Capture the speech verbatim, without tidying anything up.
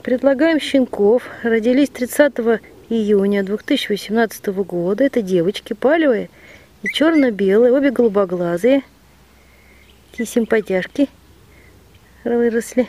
Предлагаем щенков. Родились тридцатого июня две тысячи восемнадцатого года. Это девочки палевые и черно-белые, обе голубоглазые. Такие симпатяшки выросли.